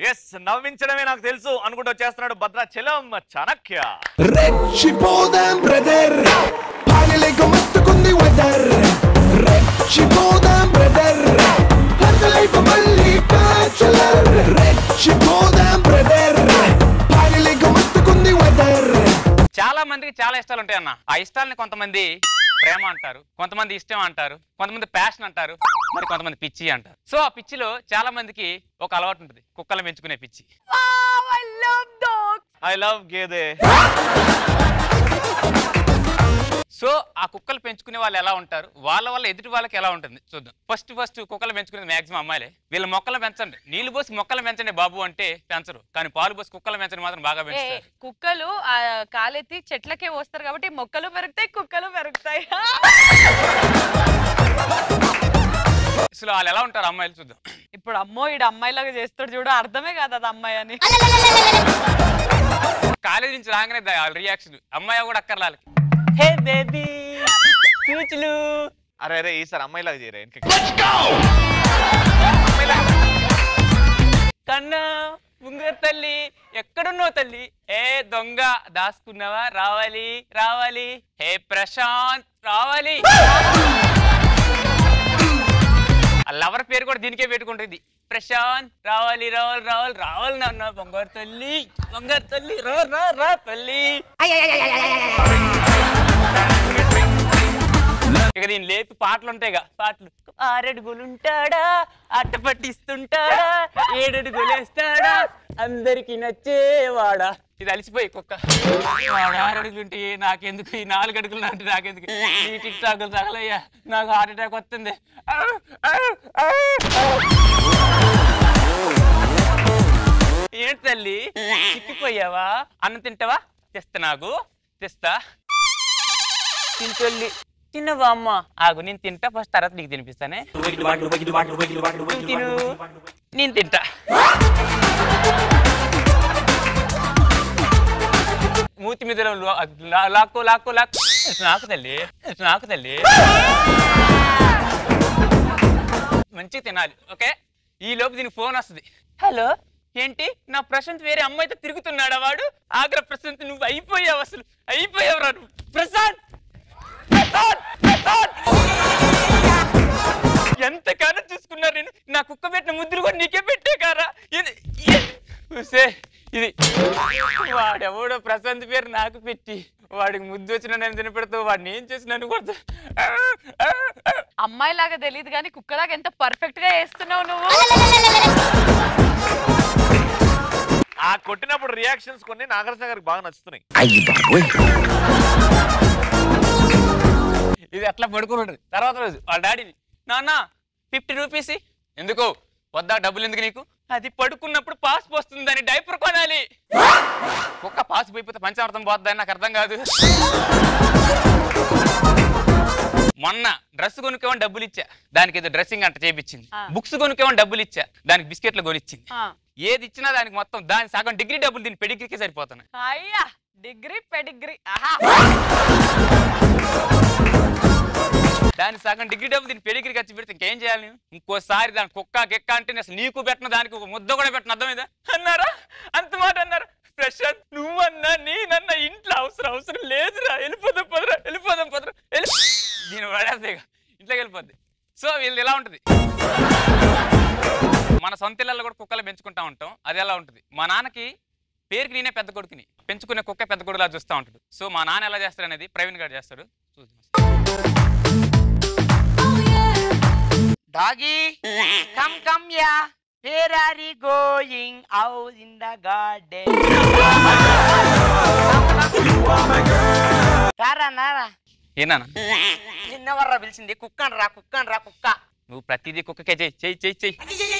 Yes నవ్వించడమే నాకు తెలుసు అనుకుంటూ వచ్చేస్తున్నాడు భద్రాచలం చాణక్య. రెచ్చిపోదాం బ్రదర్ పాలలేక మస్తుకుంది వెదర్ రెచ్చిపోదాం బ్రదర్ లైఫ్ మళ్ళీ బ్యాచులర్ రెచ్చిపోదాం బ్రదర్ పాలలేక మస్తుకుంది వెదర్. చాలా మందికి చాలా ఇష్టాలు ఉంటాయి అన్న. ఆ ఇష్టాలని కొంతమంది ప్రేమ అంటారు, కొంతమంది ఇష్టం అంటారు, కొంతమంది ప్యాషన్ అంటారు, మరి కొంతమంది పిచ్చి అంటారు. సో ఆ పిచ్చిలో చాలా మందికి ఒక అలవాటు ఉంటుంది, కుక్కలు పెంచుకునే పిచ్చి. ఐ లవ్ గేదె. సో ఆ కుక్కలు పెంచుకునే వాళ్ళు ఎలా ఉంటారు, వాళ్ళ వల్ల ఎదుటి వాళ్ళకి ఎలా ఉంటుంది చూద్దాం. ఫస్ట్ కుక్కలు పెంచుకునేది మాక్సిమం అమ్మాయిలే. వీళ్ళ మొక్కలు పెంచండి, నీళ్లు పోసి మొక్కలు పెంచండి బాబు అంటే పెంచరు, కానీ పాలు పోసి కుక్కలు పెంచండి మాత్రం బాగా పెంచుతారు. కుక్కలు కాలెత్తి చెట్లకే వస్తారు కాబట్టి మొక్కలు పెరుగుతాయి, కుక్కలు పెరుగుతాయి. అసలు వాళ్ళు ఎలా ఉంటారు అమ్మాయిలు చూద్దాం. ఇప్పుడు అమ్మో ఈడు అమ్మాయిలాగా చేస్తాడు చూడు, అర్థమే కాదు అది అమ్మాయి అని. కాలేజీ నుంచి రాగానే రియాక్షన్ అమ్మాయి కూడా అక్కర్లాలి. Hey baby కూచులు. అరే అరే ఈసారి అమ్మాయిలాగా చేయరా కన్నా ఉంగర్ తల్లి ఎక్కడున్నావు తల్లి? ఏ దొంగ దాసుకున్నావా? రావాలి రావాలి. హే ప్రశాంత్ రావాలి. లవర్ పేరు కూడా దీనికే పెట్టుకుంటుంది, ప్రశాంత్ రావాలి రావాలి రావాలి రావాలి నాన్న. బంగారు తల్లి బంగారు తల్లి రా రా రా తల్లి. ఇక దీని లేపి పాటలు ఉంటాయిగా, పాటలు. 6 అడుగులుంటాడా, అట్ట పట్టిస్తుంటాడా, 7 అడుగులేస్తాడా, అందరికి నచ్చేవాడా. ఇది అలిసిపోయి కుక్క. 6 అడుగులుంటే నాకెందుకు, ఈ 4 అడుగులు అంటే నాకెందుకు, ఈ టిక్ టాకులు తగలయ్యా, నాకు హార్ట్ అటాక్ వస్తుంది. ఏంటి తల్లి చిక్కిపోయావా? అన్నం తింటావా? తెస్తా, నాకు తెస్తా. తింటల్లి తిన్నవా అమ్మ? ఆగు నేను తింటా ఫస్ట్, తర్వాత నీకు తినిపిస్తానే. తిను, నేను తింటా. మూతి మీద లాక్కో లాక్కో లాక్కో. నాకు తల్లి నాకు తల్లి. మంచిగా తినాలి ఓకే. ఈ లోపు దీనికి ఫోన్ వస్తుంది. హలో ఏంటి నా ప్రశాంత్ వేరే అమ్మాయితో తిరుగుతున్నాడా? వాడు ఆగ్రా ప్రశాంత్, నువ్వు అయిపోయావు, అసలు అయిపోయావు రా నువ్వు. ప్రశాంత్ ఎంతగానో చూసుకున్నారు నేను, నా కుక్క పెట్టిన ముద్దులు కూడా నీకే పెట్టే కారా? ఇది వాడెవడో ప్రశాంత్ పేరు నాకు పెట్టి వాడికి ముద్దు వచ్చిన నేను తినపెడతావు, వాడిని ఏం చేసి నన్ను కొడతా. అమ్మాయి లాగా తెలియదు కానీ కుక్కలాగా ఎంత పర్ఫెక్ట్ గా వేస్తున్నావు నువ్వు. ఆ కొట్టినప్పుడు రియాక్షన్స్ కొన్ని నాగార్జున గారికి బాగా నచ్చుతున్నాయి. ఇది అట్లా పడుకుని ఉంటుంది. తర్వాత రోజు వాళ్ళ డాడీని, నాన్న 50 రూపీస్. ఎందుకు వద్దా? డబ్బులు ఎందుకు నీకు? అది పడుకున్నప్పుడు పాస్ పోస్తుంది, దాన్ని డైపర్ కొనాలి. కుక్క పాస్ పోయిపోతే పంచామృతం పోతుందని నాకు అర్థం కాదు. మొన్న డ్రెస్ కొనుక్కేమని డబ్బులు ఇచ్చా, దానికి ఏదో డ్రెస్సింగ్ అంట చేయించింది. బుక్స్ కొనుక్కేమని డబ్బులు ఇచ్చా, దానికి బిస్కెట్లు కొనిచ్చింది. ఏది ఇచ్చినా దానికి మొత్తం దాని సగం డిగ్రీ డబ్బులు దీని పెడిగ్రీకి సరిపోతున్నాయి. అయ్యా డిగ్రీ పెడిగ్రీ. దాని సగం డిగ్రీ డబ్బులు దీన్ని పెడిగ్రీ ఖర్చు పెడితే ఇంకేం చేయాలి నేను? ఇంకోసారి దాని కుక్క గిక్క అంటే అసలు నీకు పెట్టిన దానికి ఒక ముద్ద కూడా పెట్టిన అర్థమైందా అన్నారా? అంత మాట అన్నారా? ప్రశాంత్ నువ్వన్నా నేనన్నా ఇంట్లో అవసరం లేదురా, వెళ్ళిపోదాం పదరా, వెళ్ళిపోదాం పదరా, దీని పడేస్తాయి ఇంట్లోకి వెళ్ళిపోద్ది. సో వీళ్ళు ఎలా ఉంటుంది, మన సొంత ఇళ్ళల్లో కూడా కుక్కలు పెంచుకుంటా ఉంటాం. అది ఎలా ఉంటుంది? మా నాన్నకి పేరుకి నేనే పెద్ద కొడుకుని, పెంచుకునే కుక్క పెద్ద కొడుకులా చూస్తూ ఉంటాడు. సో మా నాన్న ఎలా చేస్తాడు అనేది ప్రవీణ్ గారు చేస్తాడు. Doggy, come here. Where are you going? Out in the garden. Nara. ఏనా నిన్నవర్రా పిలిచింది? కుక్కను రా కుక్క. నువ్వు ప్రతిదీ కుక్కకే చెయ్యి.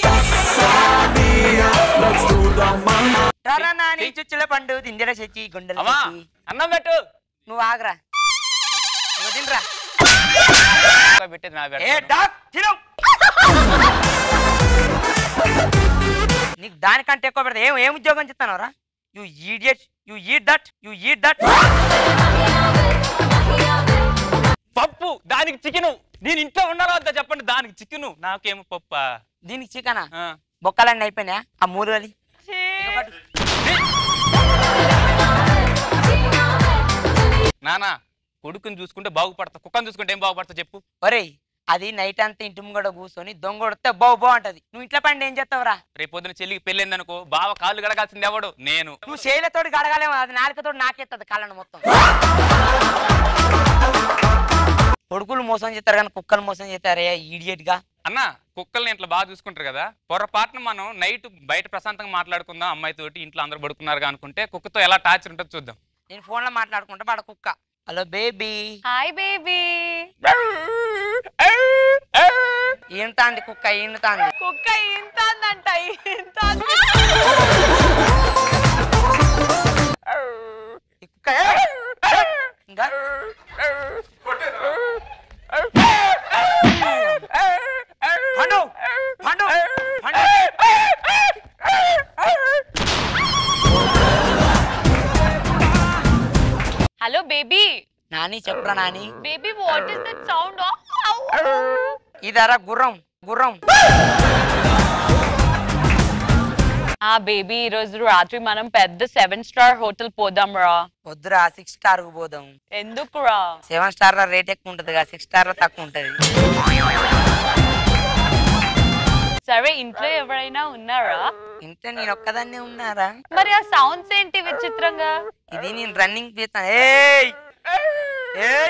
రారా నాని చుచ్చుల పండు దింజర చెచ్చి గుండెల అన్నం పెట్టు. నువ్వు ఆగరా, నువ్వు తినరా. పెట్టేది నా నీకు దానికంటే ఎక్కువ పెడతా. ఏం ఉద్యోగం చెప్తానవరా? You eat that. పప్పు, దానికి చికెను. నేను ఇంట్లో ఉండాలో వద్దా చెప్పండి? దానికి చికెను, నాకేమో పప్పా. దీనికి చికెనా? బొక్కలన్నీ అయిపోయినా ఆ మూరలి నానా కొడుకుని చూసుకుంటే బాగుపడతా, కుక్కని చూసుకుంటే ఏం బాగుపడతా చెప్పు. ఒరేయ్ అది నైట్ అంతా ఇంటి ముంగడ కూర్చొని దొంగొడితే బాగుంటది. నువ్వు ఇంట్లో పండి ఏం చేస్తావురా? రేపు పొద్దున చెల్లికి పెళ్ళింది అనుకో, బావ కాళ్ళు గడగాల్సింది ఎవడు? నేను. నువ్వు శైలతోటి గడగలేము, అది నాలుకతోటి నాకెత్తది కాళ్ళను మొత్తం. కొడుకులు మోసం చేస్తారు కానీ కుక్కలు మోసం చేస్తారే ఈడియట్ గా. అన్న కుక్కల్ని ఇంట్లో బాగా చూసుకుంటారు కదా, పొరపాటున మనం నైట్ బయట ప్రశాంతంగా మాట్లాడుకుందాం అమ్మాయితోటి, ఇంట్లో అందరూ పడుకున్నారు అనుకుంటే కుక్కతో ఎలా టార్చర్ ఉంటుందో చూద్దాం. నేను ఫోన్ లో మాట్లాడుకుంటా వాడు కుక్క. Hello baby. Hi baby. ఏంటాంది కుక్క ఏంటాంది? కుక్క ఇంతందంట ఇంత. కుక్క ఇంకా పండు పండు పండు. Hello baby. నాని చెప్పరా Nani. Baby what is that sound? ఇదరా గుర్రం గుర్రం. ఆ బేబీ ఈ రోజు రాత్రి మనం పెద్ద 7 స్టార్ హోటల్ పోదాం రా. వద్దురా 6 స్టార్ కు పోదాం. ఎందుకు రా? 7 స్టార్ లో రేట్ ఎక్కువ ఉంటది కదా, 6 స్టార్ లో తక్కువ ఉంటది. సరే ఇంట్లో ఎవరైనా ఉన్నారా? ఇంట్లో నేను ఒక్కదాన్నే ఉన్నారా? మరి ఆ సౌండ్స్ ఏంటి విచిత్రంగా? ఇది నేను రన్నింగ్ చేస్తాను. ఏయ్ ఏయ్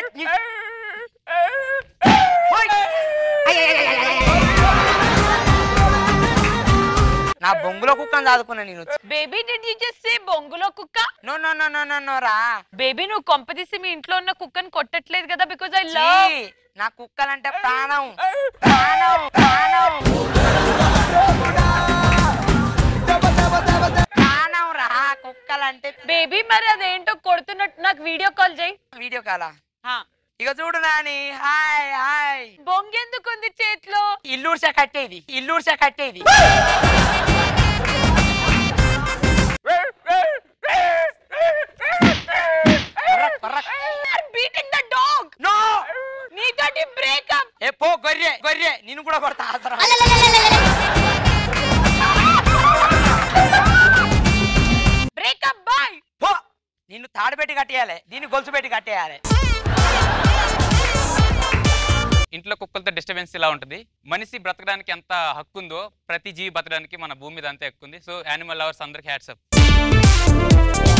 నా బొంగులో కుక్కని చదువుకున్నా నేను. Baby did you just say బొంగులో కుక్క? No no no no no no రా. బేబీ నువ్వు కొంపదీసి మీ ఇంట్లో ఉన్న కుక్కని కొట్టట్లేదు కదా? Because I love. నా కుక్కలంటే ప్రాణం ప్రాణం ప్రాణం ప్రాణం రా కుక్కలంటే. బేబీ మరి అదేంటో కొడుతున్నట్టు నాకు వీడియో కాల్ చేయి. వీడియో కాలా? ఇక చూడు నాని. Hi hi. బొంగెందుకుంది చేతిలో? ఇల్లూర్సా కట్టేది ఇల్లూర్సా కట్టేది. Beating the dog. నో నీతోటి బ్రేకప్. ఏ పో గొర్రె గొర్రె నిన్ను కూడా కొడతా. Breakup bye. పో నిన్ను తాడు పెట్టి కట్టేయాలి, దీన్ని గొలుసు పెట్టి కట్టేయాలి. ఇంట్లో కుక్కలతో డిస్టర్బెన్స్ ఇలా ఉంటుంది. మనిషి బ్రతకడానికి ఎంత హక్కు ఉందో ప్రతి జీవి బతకడానికి మన భూమి మీద అంతే హక్కు ఉంది. సో యానిమల్ లవర్స్ అందరికి హ్యాట్స్ అప్.